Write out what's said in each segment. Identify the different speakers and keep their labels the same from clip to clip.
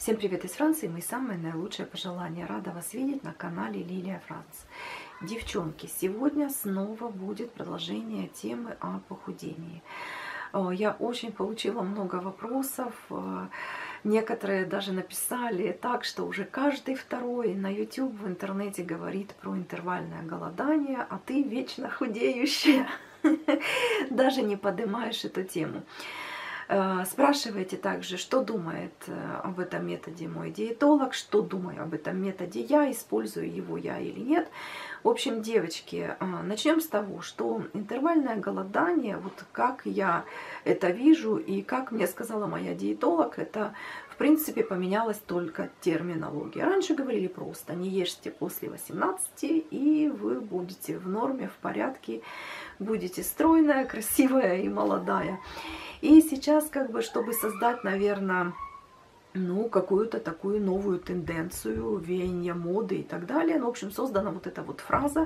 Speaker 1: Всем привет из Франции, мои самые наилучшие пожелания. Рада вас видеть на канале Лилия Франц. Девчонки, сегодня снова будет продолжение темы о похудении. Я очень получила много вопросов. Некоторые даже написали так, что уже каждый второй на YouTube в интернете говорит про интервальное голодание, а ты вечно худеющая, даже не поднимаешь эту тему. Спрашивайте также, что думает об этом методе мой диетолог, что думаю об этом методе я, использую его я или нет. В общем, девочки, начнем с того, что интервальное голодание, вот как я это вижу и как мне сказала моя диетолог, это в принципе поменялась только терминология. Раньше говорили просто: не ешьте после 18, и вы будете в норме, в порядке, будете стройная, красивая и молодая. И сейчас, чтобы создать, наверное, какую-то такую новую тенденцию, веяние моды и так далее, в общем, создана вот эта вот фраза,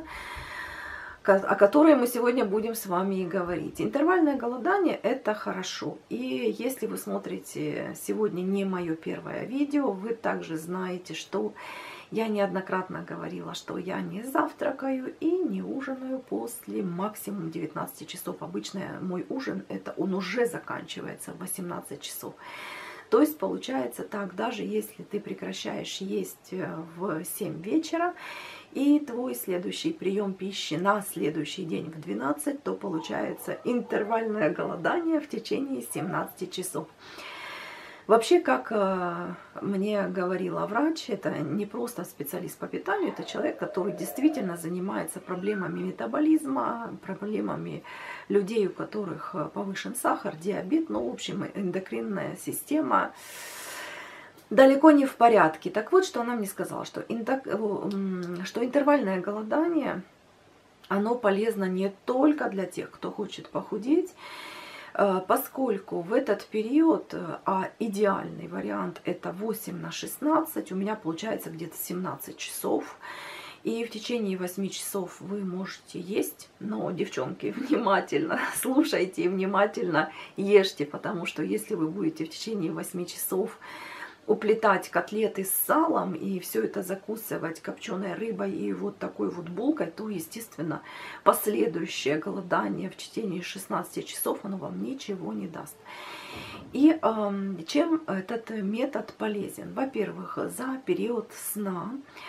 Speaker 1: о которой мы сегодня будем с вами и говорить. Интервальное голодание – это хорошо. И если вы смотрите сегодня не мое первое видео, вы также знаете, что я неоднократно говорила, что я не завтракаю и не ужинаю после максимум 19 часов. Обычно мой ужин, он уже заканчивается в 18 часов. То есть получается так, даже если ты прекращаешь есть в 7 вечера, и твой следующий прием пищи на следующий день в 12, то получается интервальное голодание в течение 17 часов. Вообще, как мне говорила врач, это не просто специалист по питанию, это человек, который действительно занимается проблемами метаболизма, проблемами людей, у которых повышен сахар, диабет, в общем, эндокринная система далеко не в порядке. Так вот, что она мне сказала, что интервальное голодание, оно полезно не только для тех, кто хочет похудеть, поскольку в этот период, идеальный вариант это 8 на 16, у меня получается где-то 17 часов. И в течение 8 часов вы можете есть, но, девчонки, внимательно слушайте и внимательно ешьте, потому что если вы будете в течение 8 часов уплетать котлеты с салом и все это закусывать копченой рыбой и вот такой вот булкой, то, естественно, последующее голодание в течение 16 часов, оно вам ничего не даст. И чем этот метод полезен? Во-первых, за период сна,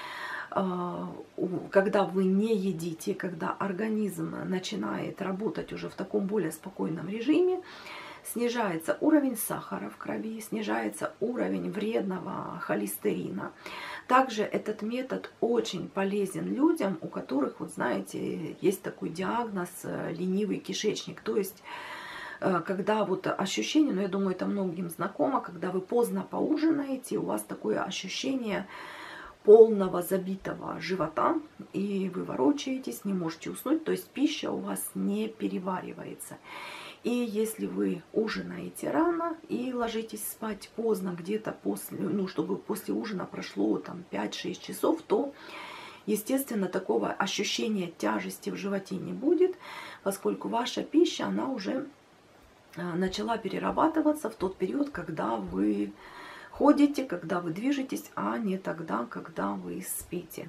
Speaker 1: когда вы не едите, когда организм начинает работать уже в таком более спокойном режиме, снижается уровень сахара в крови, снижается уровень вредного холестерина. Также этот метод очень полезен людям, у которых, вот знаете, есть такой диагноз ленивый кишечник. То есть, когда вот ощущение, я думаю, это многим знакомо, когда вы поздно поужинаете, у вас такое ощущение полного забитого живота, и вы ворочаетесь, не можете уснуть, то есть пища у вас не переваривается. И если вы ужинаете рано и ложитесь спать поздно, где-то после, чтобы после ужина прошло там 5-6 часов, то, естественно, такого ощущения тяжести в животе не будет, поскольку ваша пища, она уже начала перерабатываться в тот период, когда вы ходите, когда вы движетесь, а не тогда, когда вы спите.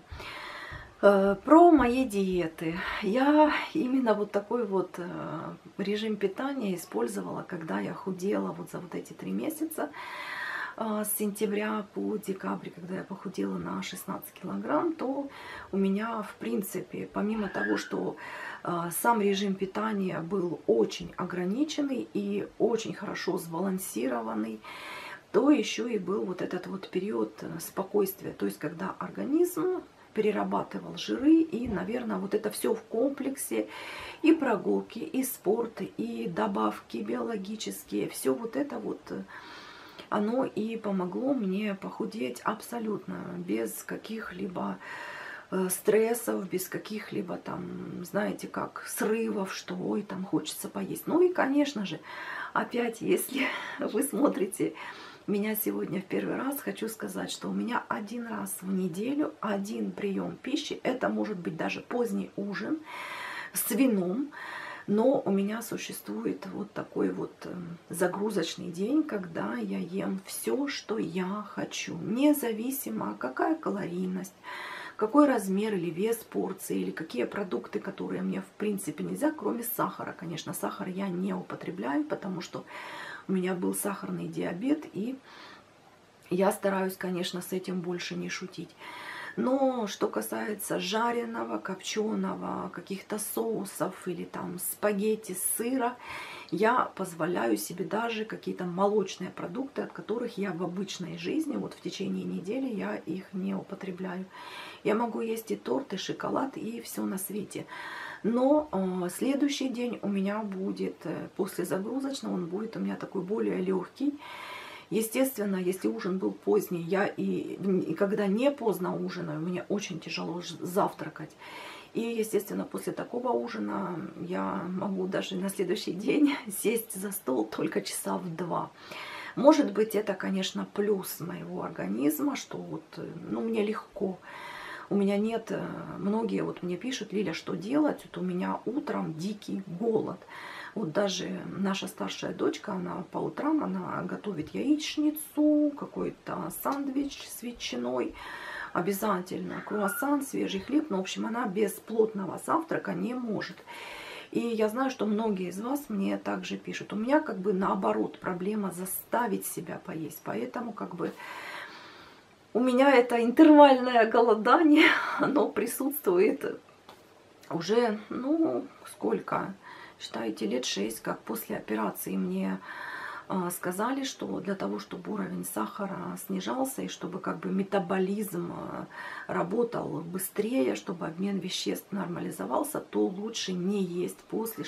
Speaker 1: Про мои диеты. Я именно вот такой вот режим питания использовала, когда я худела вот за вот эти 3 месяца. С сентября по декабрь, когда я похудела на 16 килограмм, то у меня, в принципе, помимо того, что сам режим питания был очень ограниченный и очень хорошо сбалансированный, то еще и был вот этот вот период спокойствия, то есть когда организм перерабатывал жиры, и, наверное, вот это все в комплексе, и прогулки, и спорт, и добавки биологические, все вот это вот, оно и помогло мне похудеть абсолютно без каких-либо стрессов, без каких-либо там, знаете, как срывов, что ой, там хочется поесть. И, конечно же, опять, если вы смотрите меня сегодня в первый раз, хочу сказать, что у меня 1 раз в неделю 1 прием пищи, это может быть даже поздний ужин с вином, Но у меня существует вот такой вот загрузочный день, когда я ем все, что я хочу, независимо, какая калорийность, какой размер или вес порции, или какие продукты, которые мне в принципе нельзя, кроме сахара. Конечно, сахар я не употребляю, потому что у меня был сахарный диабет, и я стараюсь, конечно, с этим больше не шутить. Но что касается жареного, копченого, каких-то соусов или там спагетти, сыра, я позволяю себе даже какие-то молочные продукты, от которых я в обычной жизни, вот в течение недели, я их не употребляю. Я могу есть и торт, и шоколад, и все на свете. Но следующий день у меня будет, после загрузочного, он будет у меня такой более легкий. Естественно, если ужин был поздний, я и когда не поздно ужинаю, мне очень тяжело завтракать. И, естественно, после такого ужина я могу даже на следующий день сесть за стол только часа в 2. Может быть, это, конечно, плюс моего организма, что вот, ну, мне легко. У меня нет, многие вот мне пишут: Лиля, что делать? Вот у меня утром дикий голод. Вот даже наша старшая дочка, она по утрам она готовит яичницу, какой-то сэндвич с ветчиной, обязательно круассан, свежий хлеб. Ну, в общем, она без плотного завтрака не может. И я знаю, что многие из вас мне также пишут. У меня как бы наоборот проблема заставить себя поесть. Поэтому как бы у меня это интервальное голодание, оно присутствует уже, ну, сколько... Считайте, лет 6, как после операции мне сказали, что для того, чтобы уровень сахара снижался и чтобы как бы метаболизм работал быстрее, чтобы обмен веществ нормализовался, то лучше не есть после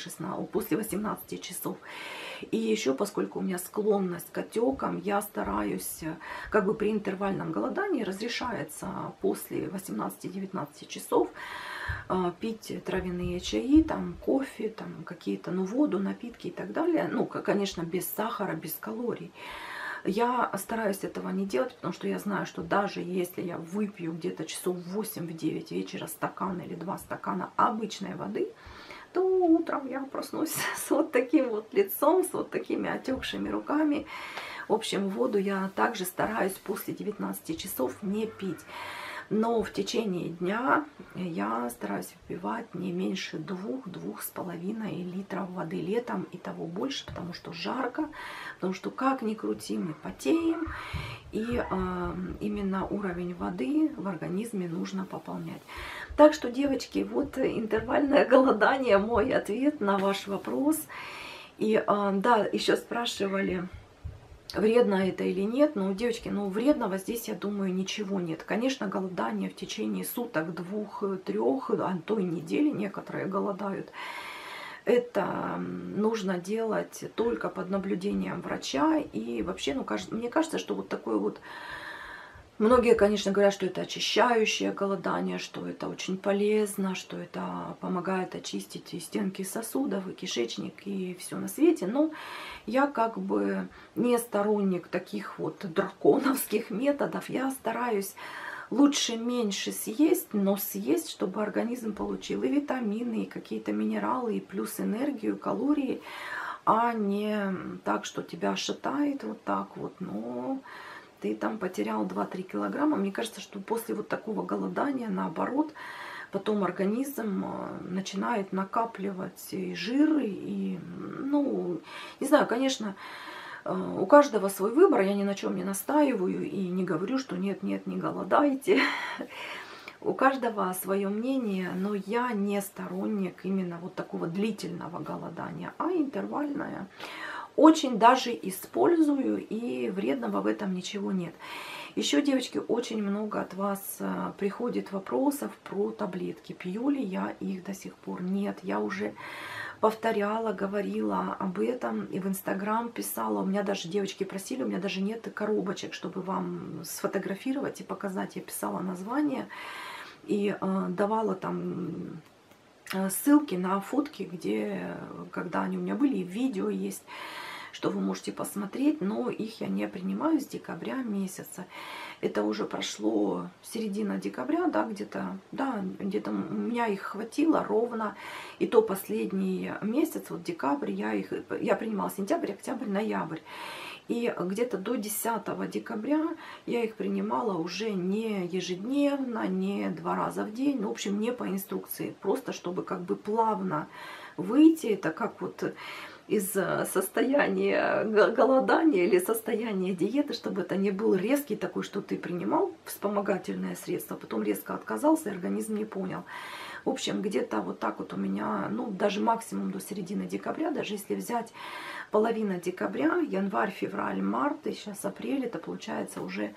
Speaker 1: 18 часов. И еще, поскольку у меня склонность к отекам, я стараюсь, как бы при интервальном голодании разрешается после 18-19 часов пить травяные чаи, там, кофе, там, какие-то, ну, воду, напитки и так далее. Ну, конечно, без сахара, без калорий. Я стараюсь этого не делать, потому что я знаю, что даже если я выпью где-то часов в 8-9 вечера стакан или 2 стакана обычной воды, то утром я проснусь с вот таким вот лицом, с вот такими отекшими руками. В общем, воду я также стараюсь после 19 часов не пить. Но в течение дня я стараюсь выпивать не меньше 2-2,5 литров воды. Летом и того больше, потому что жарко, потому что как ни крути, мы потеем. И именно уровень воды в организме нужно пополнять. Так что, девочки, вот интервальное голодание, мой ответ на ваш вопрос. И да, еще спрашивали, вредно это или нет. Ну, девочки, ну, вредного здесь, я думаю, ничего нет. Конечно, голодание в течение суток, 2-3, а то и недели некоторые голодают. Это нужно делать только под наблюдением врача. И вообще, ну, мне кажется, что вот такое вот... Многие, конечно, говорят, что это очищающее голодание, что это очень полезно, что это помогает очистить и стенки сосудов, и кишечник, и все на свете. Но я как бы не сторонник таких вот драконовских методов. Я стараюсь лучше меньше съесть, но съесть, чтобы организм получил и витамины, и какие-то минералы, и плюс энергию, калории, а не так, что тебя шатает вот так вот, но... Ты там потерял 2-3 килограмма. Мне кажется, что после вот такого голодания, наоборот, потом организм начинает накапливать и жир, и, ну, не знаю, конечно, у каждого свой выбор, я ни на чем не настаиваю и не говорю, что нет, нет, не голодайте. У каждого свое мнение, но я не сторонник именно вот такого длительного голодания, а интервальное. Очень даже использую, и вредного в этом ничего нет. Еще, девочки, очень много от вас приходит вопросов про таблетки. Пью ли я их до сих пор? Нет, я уже повторяла, говорила об этом и в Инстаграм писала. У меня даже девочки просили, у меня даже нет коробочек, чтобы вам сфотографировать и показать. Я писала название и давала там ссылки на фотки, где, когда они у меня были, и видео есть. что вы можете посмотреть, но их я не принимаю с декабря месяца. Это уже прошло середина декабря, да, где-то у меня их хватило ровно. И то последний месяц, вот декабрь, я принимала сентябрь, октябрь, ноябрь. И где-то до 10 декабря я их принимала уже не ежедневно, не 2 раза в день, ну, в общем, не по инструкции, просто чтобы как бы плавно выйти, это как вот из состояния голодания или состояния диеты, чтобы это не был резкий такой, что ты принимал вспомогательное средство, потом резко отказался, и организм не понял. В общем, где-то вот так вот у меня, ну, даже максимум до середины декабря, даже если взять половина декабря, январь, февраль, март, и сейчас апрель, это получается уже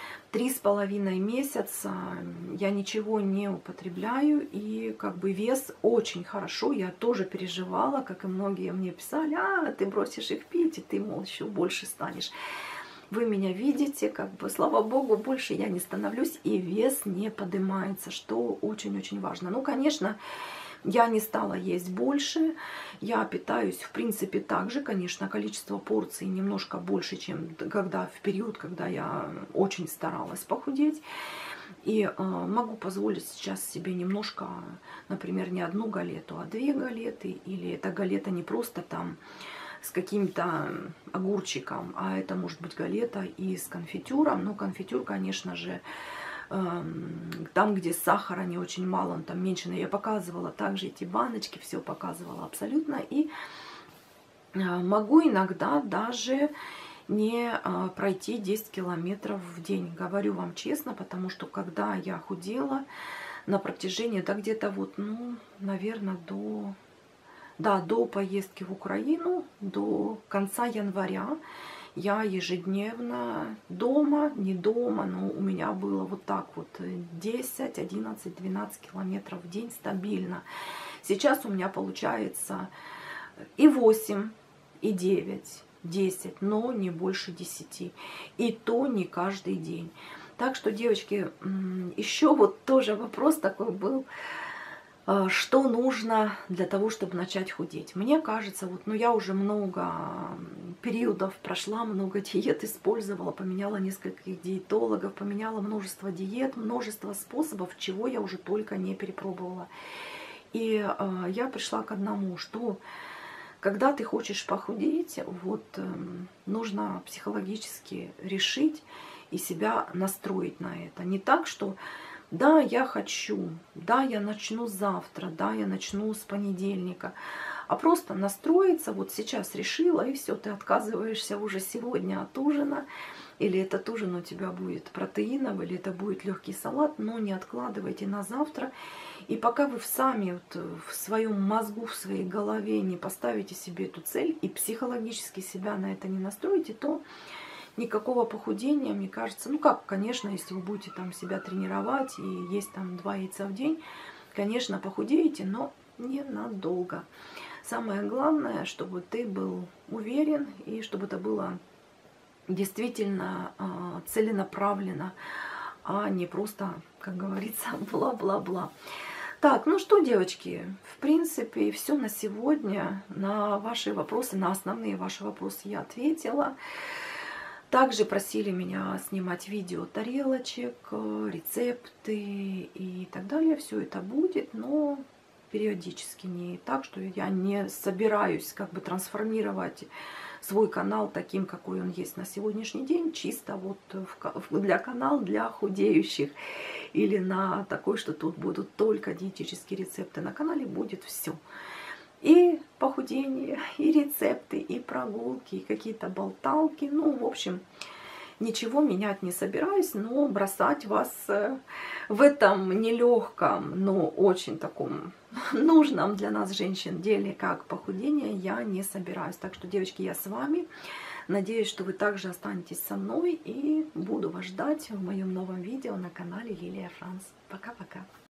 Speaker 1: 3,5 месяца я ничего не употребляю, и как бы вес очень хорошо, я тоже переживала, как и многие мне писали, ты бросишь их пить, и ты, мол, еще больше станешь. Вы меня видите, как бы, слава богу, больше я не становлюсь, и вес не поднимается, что очень-очень важно. Ну, конечно, я не стала есть больше, я питаюсь, в принципе, так же, конечно, количество порций немножко больше, чем в период, когда я очень старалась похудеть. И могу позволить сейчас себе немножко, например, не одну галету, а 2 галеты, или эта галета не просто там с каким-то огурчиком, а это может быть галета и с конфитюром, но конфитюр, конечно же, там, где сахара не очень мало, он там меньше, но я показывала также эти баночки, все показывала абсолютно, и могу иногда даже не пройти 10 километров в день, говорю вам честно, потому что когда я худела на протяжении, да, где-то вот, ну, наверное, до поездки в Украину, до конца января, я ежедневно дома, не дома, но у меня было вот так вот 10, 11, 12 километров в день стабильно. Сейчас у меня получается и 8, и 9, 10, но не больше 10. И то не каждый день. Так что, девочки, еще вот тоже вопрос такой был. Что нужно для того, чтобы начать худеть? Мне кажется, вот, ну, я уже много периодов прошла, много диет использовала, поменяла нескольких диетологов, поменяла множество диет, множество способов, чего я уже только не перепробовала. И я пришла к одному, что когда ты хочешь похудеть, вот нужно психологически решить и себя настроить на это. Не так, что да, я хочу, да, я начну завтра, да, я начну с понедельника. А просто настроиться, вот сейчас решила, и все, ты отказываешься уже сегодня от ужина. Или этот ужин у тебя будет протеиновый, или это будет легкий салат, но не откладывайте на завтра. И пока вы сами вот в своем мозгу, в своей голове не поставите себе эту цель и психологически себя на это не настроите, то никакого похудения, мне кажется, ну как, конечно, если вы будете там себя тренировать и есть там 2 яйца в день, конечно, похудеете, но ненадолго. Самое главное, чтобы ты был уверен и чтобы это было действительно целенаправленно, а не просто, как говорится, бла-бла-бла. Так, ну что, девочки, в принципе, все на сегодня. На ваши вопросы, на основные ваши вопросы я ответила. Также просили меня снимать видео тарелочек, рецепты и так далее. Все это будет, но периодически, не так, что я не собираюсь как бы трансформировать свой канал таким, какой он есть на сегодняшний день, чисто вот для канала для худеющих. Или на такой, что тут будут только диетические рецепты. На канале будет все. И похудение, и рецепты, и прогулки, и какие-то болталки. Ну, в общем, ничего менять не собираюсь, но бросать вас в этом нелегком, но очень таком нужном для нас, женщин, деле, как похудение, я не собираюсь. Так что, девочки, я с вами. Надеюсь, что вы также останетесь со мной и буду вас ждать в моем новом видео на канале Лилия Франц. Пока-пока.